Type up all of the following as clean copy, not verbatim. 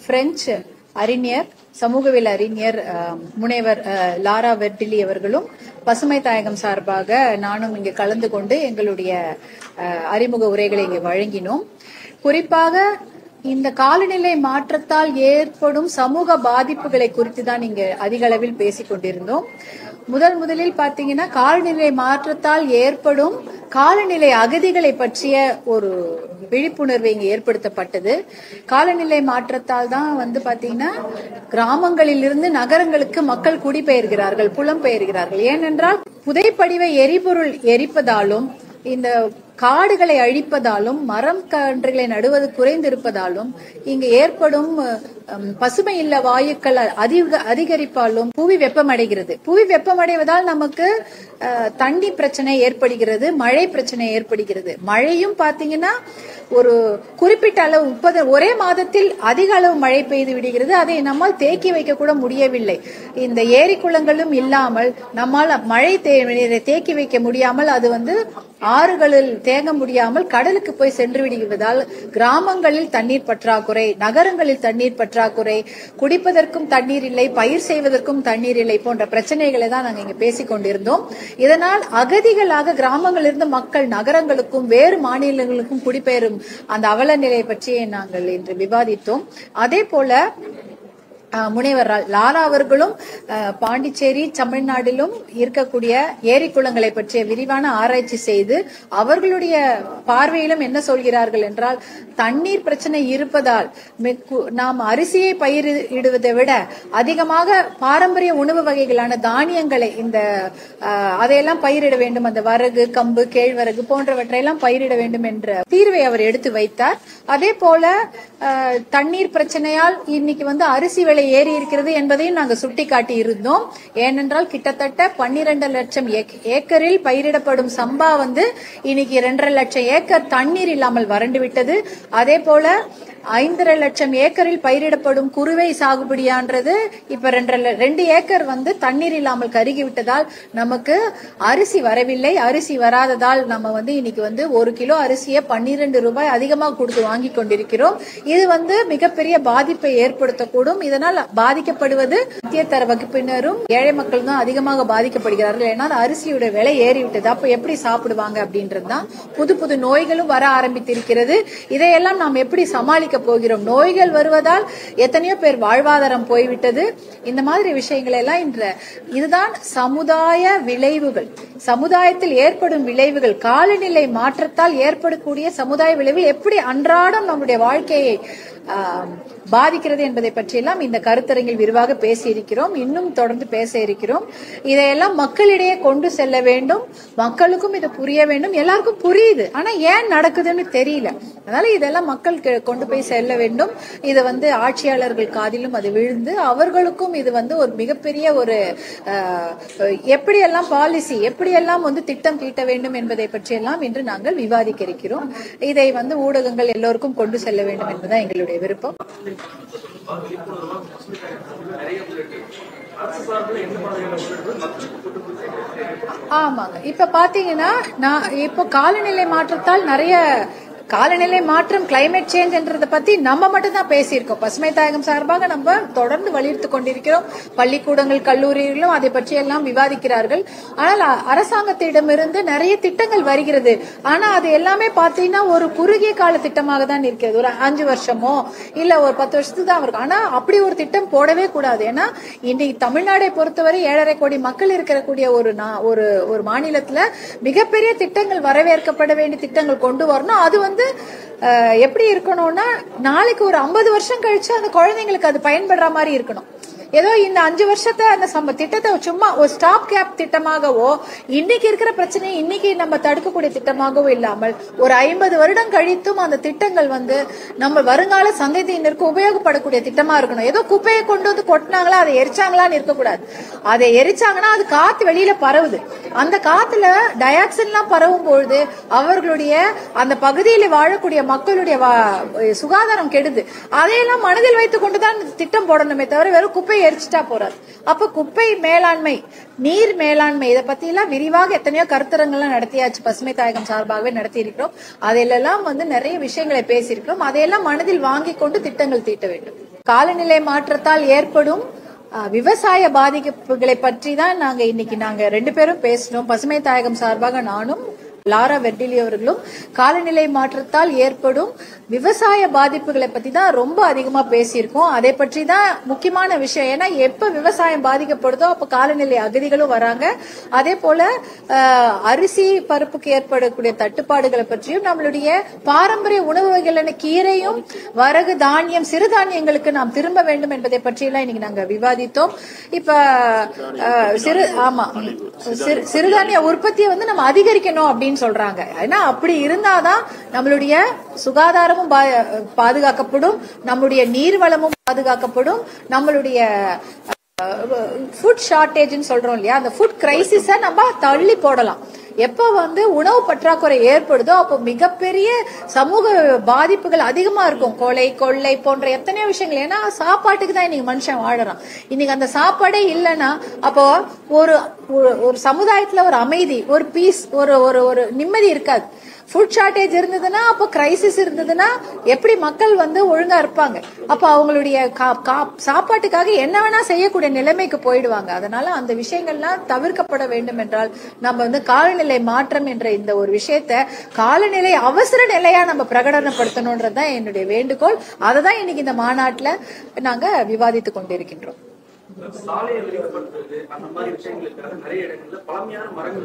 French அறிஞர் சமூகவியல் அறிஞர் முனைவர் லாரா வெர்டிலி அவர்களும் பசுமை தாயகம் சார்பாக நானும் இங்கு கலந்து கொண்டு எங்களுடைய அறிமுக உரைகளை இங்கு வழங்கினோம். குறிப்பாக இந்த காலநிலை மாற்றத்தால் ஏற்படும் சமூக பாதிப்புகளை குறித்து தான் இங்க அதிக அளவில் பேசிக் கொண்டிருந்தோம். முதலில் பாத்தீங்கன்னா காலநிலை மாற்றத்தால் ஏற்படும் காலநிலை அகதிகளை பற்றிய ஒரு விழிப்புணர்வு இங்கு ஏற்படுத்தப்பட்டது. காலநிலை மாற்றத்தால் தான் பாத்தீங்கன்னா கிராமங்களில் இருந்து நகரங்களுக்கு மக்கள் குடிபெயர்கிறார்கள், புலம்பெயர்கிறார்கள். ஏனென்றால் புதைப்படிவ எரிபொருள் எரிப்பதாலும் இந்த காடுகளை அழிப்பதாலும் மரம் கன்றுகளை நடுவது குறைந்திருப்பதாலும் இங்கு ஏற்படும் பசுமை இல்ல வாயுக்கள் அதிகரிப்பாலும் புவி வெப்பமடைகிறது. புவி வெப்பமடைவதால் நமக்கு தண்ணி பிரச்சனை ஏற்படுகிறது, மழை பிரச்சனை ஏற்படுகிறது. மழையும் பாத்தீங்கன்னா ஒரு குறிப்பிட்ட அளவு ஒரே மாதத்தில் அதிக அளவு மழை பெய்து விடுகிறது. அதை நம்மால் தேக்கி வைக்க கூட முடியவில்லை. இந்த ஏரி குளங்களும் இல்லாமல் நம்மால் மழை தேக்கி வைக்க முடியாமல் அது ஆறுகளில் தேங்க முடியாமல் கடலுக்கு போய் சென்று விடுவதால் கிராமங்களில் தண்ணீர் பற்றாக்குறை, நகரங்களில் தண்ணீர் பற்றாக்குறை, குடிப்பதற்கும் தண்ணீர் இல்லை, பயிர் செய்வதற்கும் தண்ணீர் இல்லை போன்ற பிரச்சனைகளை தான் நாங்கள் இங்க பேசிக் கொண்டிருந்தோம். இதனால் அகதிகளாக கிராமங்களிலிருந்து மக்கள் நகரங்களுக்கும் வேறு மாநிலங்களுக்கும் குடிபெயரும் அந்த அவல நிலை பற்றி நாங்கள் இன்று விவாதித்தோம். அதே போல முனைவர் லாரா அவர்களும் பாண்டிச்சேரி தமிழ்நாட்டிலும் இருக்கக்கூடிய ஏரி குளங்களை பற்றிய விரிவான ஆராய்ச்சி செய்து அவர்களுடைய பார்வையிலும் என்ன சொல்கிறார்கள் என்றால், தண்ணீர் பிரச்சனை இருப்பதால் நாம் அரிசியை பயிரிடுவதை விட அதிகமாக பாரம்பரிய உணவு வகைகளான தானியங்களை அதையெல்லாம் பயிரிட வேண்டும். அந்த வரகு, கம்பு, கேழ்வரகு போன்றவற்றையெல்லாம் பயிரிட வேண்டும் என்ற தீர்வை அவர் எடுத்து வைத்தார். அதே போல தண்ணீர் பிரச்சனையால் இன்னைக்கு அரிசி விலை ஏறி இருக்கிறது என்பதையும் நாங்கள் சுட்டிக்காட்டி இருந்தோம். ஏனென்றால் கிட்டத்தட்ட 12 லட்சம் ஏக்கரில் பயிரிடப்படும் சம்பா இன்னைக்கு 2.5 லட்சம் ஏக்கர் தண்ணீர் இல்லாமல் வறண்டு விட்டது. அதே போல 5.5 லட்சம் ஏக்கரில் பயிரிடப்படும் குறுவை சாகுபடியான்றது இப்ப 2 ஏக்கர் தண்ணீர் இல்லாமல் கருகி விட்டதால் நமக்கு அரிசி வரவில்லை. அரிசி வராததால் நம்ம இன்னைக்கு 1 கிலோ அரிசியை 12 ரூபாய் அதிகமாக கொடுத்து வாங்கி கொண்டிருக்கிறோம். இது மிகப்பெரிய பாதிப்பை ஏற்படுத்தக்கூடும். இதனால் பாதிக்கப்படுவது மத்தியதர வகுப்பினரும் ஏழை மக்கள் தான் அதிகமாக பாதிக்கப்படுகிறார்கள். ஏன்னா அரிசியோட விலை ஏறிவிட்டது. அப்ப எப்படி சாப்பிடுவாங்க அப்படின்றதுதான். புது நோய்களும் வர ஆரம்பித்திருக்கிறது. இதையெல்லாம் நாம் எப்படி சமாளிக்க போகிறோம்? நோய்கள் வருவதால் எத்தனையோ பேர் வாழ்வாதாரம் போய்விட்டது. இந்த மாதிரி விஷயங்கள் எல்லாம் இதுதான் சமுதாய விளைவுகள், சமுதாயத்தில் ஏற்படும் விளைவுகள், காலநிலை மாற்றத்தால் ஏற்படக்கூடிய சமுதாய விளைவு எப்படி அன்றாடம் நம்முடைய வாழ்க்கையை பாதிக்கிறது என்பதை பற்றியெல்லாம் இந்த கருத்தரங்கில் விரிவாக பேசியிருக்கிறோம். இன்னும் தொடர்ந்து பேச இருக்கிறோம். இதையெல்லாம் மக்களிடையே கொண்டு செல்ல வேண்டும். மக்களுக்கும் இது புரிய வேண்டும். எல்லாருக்கும் புரியுது, ஆனா ஏன் நடக்குதுன்னு தெரியல. அதனால இதெல்லாம் மக்கள் கொண்டு போய் செல்ல வேண்டும். இது ஆட்சியாளர்கள் காதிலும் அது விழுந்து அவர்களுக்கும் இது ஒரு மிகப்பெரிய ஒரு எப்படியெல்லாம் பாலிசி, எப்படியெல்லாம் திட்டம் தீட்ட வேண்டும் என்பதை பற்றியெல்லாம் இன்று நாங்கள் விவாதிக்க இருக்கிறோம். இதை ஊடகங்கள் எல்லோருக்கும் கொண்டு செல்ல வேண்டும் என்பதுதான் எங்களுடைய விருப்பம். ஆமாங்க. இப்ப பாத்தீங்கன்னா இப்போ காலநிலை மாற்றத்தால் நிறைய காலநிலை மாற்றம், கிளைமேட் சேஞ்ச் என்றதை பத்தி நம்ம மட்டும் தான் பேசியிருக்கோம். பசுமை தாயகம் சார்பாக நம்ம தொடர்ந்து வலியுறுத்திக் கொண்டிருக்கிறோம். பள்ளிக்கூடங்கள், கல்லூரிகளும் அதை பற்றி எல்லாம் விவாதிக்கிறார்கள். ஆனால் அரசாங்கத்திடமிருந்து நிறைய திட்டங்கள் வருகிறது. ஆனா அது எல்லாமே பாத்தீங்கன்னா ஒரு குறுகிய கால திட்டமாக தான் இருக்கிறது. ஒரு 5 வருஷமோ இல்ல ஒரு 10 வருஷத்துக்கு தான் இருக்கும். ஆனா அப்படி ஒரு திட்டம் போடவே கூடாது. ஏன்னா இன்னைக்கு தமிழ்நாடை பொறுத்தவரை 7.5 கோடி மக்கள் இருக்கக்கூடிய ஒரு மாநிலத்துல மிகப்பெரிய திட்டங்கள், வரவேற்கப்பட வேண்டிய திட்டங்கள் கொண்டு வரணும். அது எப்படி இருக்கணும்னா நாளைக்கு ஒரு 50 வருஷம் கழிச்சு அந்த குழந்தைங்களுக்கு அது பயன்படுற மாதிரி இருக்கணும். ஏதோ இந்த 5 வருஷத்தை அந்த திட்டத்தை சும்மா ஒரு ஸ்டாப் கேப் திட்டமாகவோ இன்னைக்கு இருக்கிற பிரச்சனையை இன்னைக்கு நம்ம தடுக்கக்கூடிய திட்டமாகவோ இல்லாமல் ஒரு 50 வருடம் கழித்தும் அந்த திட்டங்கள் நம்ம வருங்கால சந்ததியினருக்கு உபயோகப்படக்கூடிய திட்டமா இருக்கணும். ஏதோ குப்பையை கொண்டு கொட்டினாங்களா, அதை எரிச்சாங்களான்னு இருக்கக்கூடாது. அதை எரிச்சாங்கன்னா அது காத்து வெளியில பரவுது. அந்த காத்துல டயாக்சின் எல்லாம் பரவும் பொழுது அவர்களுடைய அந்த பகுதியில் வாழக்கூடிய மக்களுடைய சுகாதாரம் கெடுது. அதையெல்லாம் மனதில் வைத்துக் கொண்டுதான் திட்டம் போடணுமே தவிர வெறும் குப்பை எரிச்சிட்டா போறாது. அப்ப குப்பை மேலாண்மை, நீர் மேலாண்மை, இதை பத்தி எல்லாம் விரிவாக எத்தனையோ கருத்தரங்கள்லாம் நடத்தியாச்சு. பசுமை தாயகம் சார்பாகவே நடத்தி இருக்கிறோம். அதிலெல்லாம் நிறைய விஷயங்களை பேசியிருக்கிறோம். அதையெல்லாம் மனதில் வாங்கிக் கொண்டு திட்டங்கள் தீட்ட வேண்டும். காலநிலை மாற்றத்தால் ஏற்படும் விவசாய பாதிப்புகளை பற்றி தான் நாங்க 2 பேரும் பேசணும். பசுமை தாயகம் சார்பாக நானும் லாரா வெர்டிலி அவர்களும் காலநிலை மாற்றத்தால் ஏற்படும் விவசாய பாதிப்புகளை பத்தி தான் ரொம்ப அதிகமா பேசியிருக்கோம். அதை பற்றி தான் முக்கியமான விஷயம். ஏன்னா எப்ப விவசாயம் பாதிக்கப்படுதோ அப்ப காலநிலை அகதிகளும் வராங்க. அதே போல அரிசி பருப்புக்கு ஏற்படக்கூடிய தட்டுப்பாடுகளை பற்றியும் நம்மளுடைய பாரம்பரிய உணவு வகைகளான கீரையும் வரகு தானியம் சிறுதானியங்களுக்கு நாம் திரும்ப வேண்டும் என்பதை பற்றியெல்லாம் இன்னைக்கு நாங்க விவாதித்தோம். இப்ப சிறுதானிய உற்பத்தியை நம்ம அதிகரிக்கணும் அப்படின்னு சொல்றாங்க. ஏன்னா அப்படி இருந்தாதான் நம்மளுடைய சுகாதாரமும் பாதுகாக்கப்படும், நம்முடைய நீர்வளமும் பாதுகாக்கப்படும், நம்மளுடைய ஃபுட் ஷார்டேஜ் சொல்றோம் இல்லையா, அந்த ஃபுட் கிரைசிஸ நம்ம தள்ளி போடலாம். எப்ப உணவு பற்றாக்குறை ஏற்படுதோ அப்போ மிகப்பெரிய சமூக பாதிப்புகள் அதிகமா இருக்கும். கொள்ளை போன்ற எத்தனையோ விஷயங்கள். ஏன்னா சாப்பாட்டுக்கு தான் இன்னைக்கு மனுஷன் வாழறான். இன்னைக்கு அந்த சாப்பாடே இல்லைன்னா அப்போ ஒரு சமுதாயத்துல ஒரு அமைதி, ஒரு பீஸ், ஒரு நிம்மதி இருக்காது. ஃபுட் ஷார்டேஜ் இருந்ததுன்னா, அப்போ கிரைசிஸ் இருந்ததுன்னா எப்படி மக்கள் ஒழுங்கா இருப்பாங்க? அப்ப அவங்களுடைய சாப்பாட்டுக்காக என்ன வேணா செய்யக்கூடிய நிலைமைக்கு போயிடுவாங்க. அதனால அந்த விஷயங்கள்லாம் தவிர்க்கப்பட வேண்டும் என்றால் நம்ம காலநிலை மாற்றம் என்ற இந்த ஒரு விஷயத்த காலநிலை அவசர நிலையா நம்ம பிரகடனப்படுத்தணும்ன்றதுதான் என்னுடைய வேண்டுகோள். அததான் இன்னைக்கு இந்த மாநாட்டுல நாங்க விவாதித்துக் கொண்டிருக்கின்றோம். சாலையை விரிவுபடுத்துறது அந்த மாதிரி விஷயங்களுக்காக நிறைய இடங்கள்ல பழமையான மரங்கள்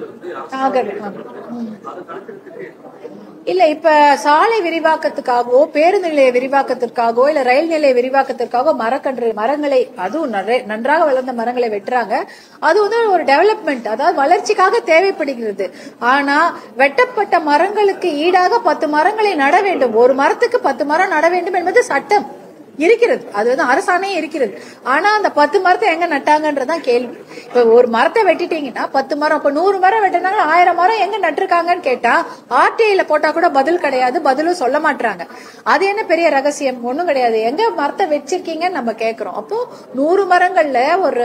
இல்ல இப்ப சாலை விரிவாக்கத்துக்காகவோ பேருந்து நிலைய விரிவாக்கத்திற்காகவோ இல்ல ரயில் நிலைய விரிவாக்கத்திற்காகவோ மரங்களை அதுவும் நன்றாக வளர்ந்த மரங்களை வெட்டுறாங்க. அது ஒரு டெவலப்மெண்ட், அதாவது வளர்ச்சிக்காக தேவைப்படுகிறது. ஆனா வெட்டப்பட்ட மரங்களுக்கு ஈடாக 10 மரங்களை நட வேண்டும். ஒரு மரத்துக்கு 10 மரம் நட வேண்டும் என்பது சட்டம் இருக்கிறது, அது அரசாணையே இருக்கிறது. ஆனா அந்த 10 மரத்தை எங்க நட்டாங்கன்றதான் கேள்வி. இப்ப ஒரு மரத்தை வெட்டிட்டீங்கன்னா 10 மரம், இப்ப 100 மரம் வெட்டினாங்க, 1000 மரம் எங்க நட்டிருக்காங்கன்னு கேட்டா ஆர்டிஐல போட்டா கூட பதில் கிடையாது, பதிலும் சொல்ல மாட்டாங்க. அது என்ன பெரிய ரகசியம்? ஒண்ணும் கிடையாது. எங்க மரத்தை வச்சிருக்கீங்கன்னு நம்ம கேக்குறோம். அப்போ 100 மரங்கள்ல ஒரு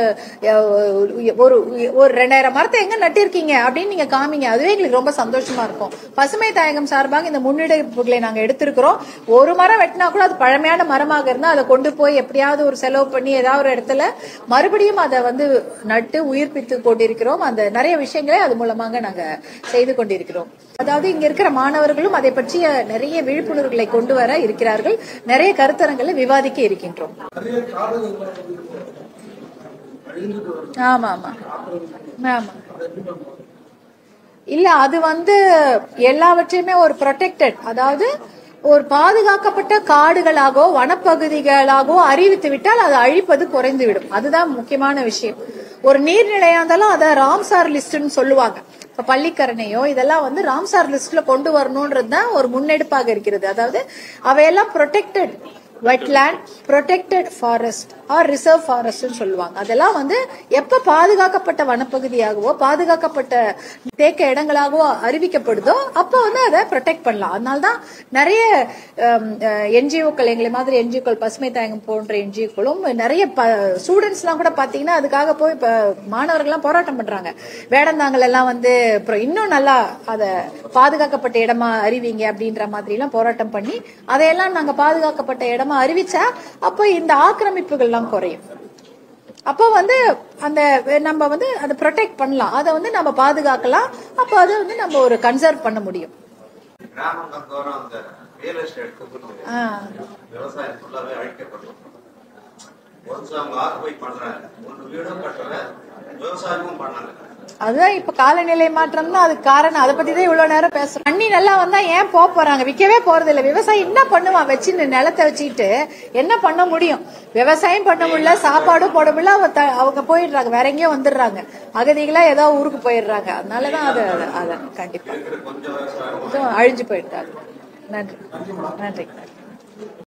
2000 மரத்தை எங்க நட்டிருக்கீங்க அப்படின்னு நீங்க காமிங்க. அதுவே எங்களுக்கு ரொம்ப சந்தோஷமா இருக்கும். பசுமை தாயகம் சார்பாக இந்த முன்னெடுப்புகளை நாங்க எடுத்திருக்கிறோம். ஒரு மரம் வெட்டினா கூட அது பழமையான மரமாக அதை கொண்டு போய் எப்படியாவது ஒரு செலவு பண்ணி ஏதாவது ஒரு இடத்துல மறுபடியும் அதை நட்டு உயிர்ப்பித்து கொண்டிருக்கிறோம். அந்த நிறைய விஷயங்களை அது மூலமாக நாங்க செய்து கொண்டிருக்கிறோம். அதாவது இங்க இருக்கிற மாணவர்களும் அதை பற்றிய நிறைய விழிப்புணர்வுகளை கொண்டு வர இருக்கிறார்கள். நிறைய கருத்தரங்களை விவாதிக்க இருக்கின்றோம். ஆமா ஆமா ஆமா இல்ல அது எல்லாவற்றையுமே ஒரு ப்ரொடெக்டட், அதாவது ஒரு பாதுகாக்கப்பட்ட காடுகளாகவோ வனப்பகுதிகளாகவோ அறிவித்து விட்டால் அதை அழிப்பது குறைந்துவிடும். அதுதான் முக்கியமான விஷயம். ஒரு நீர்நிலையா இருந்தாலும் அதை ராம்சார் லிஸ்ட்னு சொல்லுவாங்க. இப்ப பள்ளிக்கரணையோ இதெல்லாம் ராம்சார் லிஸ்ட்ல கொண்டு வரணும்ன்றதுதான் ஒரு முன்னெடுப்பாக இருக்கிறது. அதாவது அவையெல்லாம் protected wetland, protected forest or reserve forest சொல்லுவாங்க. அதெல்லாம் எப்ப பாதுகாக்கப்பட்ட வனப்பகுதியாகவோ பாதுகாக்கப்பட்ட தேக்க இடங்களாகவோ அறிவிக்கப்படுதோ அப்ப அதை ப்ரொடெக்ட் பண்ணலாம். அதனால்தான் நிறைய என்ஜிஓக்கள், எங்களை மாதிரி என்ஜிஓக்கள், பசுமை தாயகம் போன்ற என்ஜிஓக்களும் நிறைய ஸ்டூடெண்ட்ஸ் எல்லாம் கூட பாத்தீங்கன்னா அதுக்காக போய் மாணவர்கள்லாம் போராட்டம் பண்றாங்க. வேடந்தாங்கல் எல்லாம் இன்னும் நல்லா அதை பாதுகாக்கப்பட்ட இடமா அறிவிங்க அப்படின்ற மாதிரி எல்லாம் போராட்டம் பண்ணி அதையெல்லாம் நாங்க பாதுகாக்கப்பட்ட இடமா அறிவிச்சா அப்ப இந்த ஆக்கிரமிப்புகள் எல்லாம் குறையும். அப்போ அந்த நம்ம அதை ப்ரொடெக்ட் பண்ணலாம், அதை நம்ம பாதுகாக்கலாம். அப்போ அதை நம்ம ஒரு கன்சர்வ் பண்ண முடியும். அதுதான் இப்ப காலநிலை மாற்றம்னா அதுக்கு காரணம். அதை பத்தி தான் இவ்வளவு நேரம் பேசுறோம். தண்ணி நல்லா வந்தா ஏன் போறாங்க? விற்கவே போறது இல்ல. விவசாயி என்ன பண்ணுவான்? வச்சு நிலத்தை வச்சுக்கிட்டு என்ன பண்ண முடியும்? விவசாயம் பண்ண முடியல, சாப்பாடும் போட முடியல, அவங்க போயிடுறாங்க, வேற எங்கேயோ வந்துடுறாங்க, அகதிகளா ஏதோ ஊருக்கு போயிடுறாங்க. அதனாலதான் அது கண்டிப்பா அழிஞ்சு போயிட்டாங்க. நன்றி நன்றி.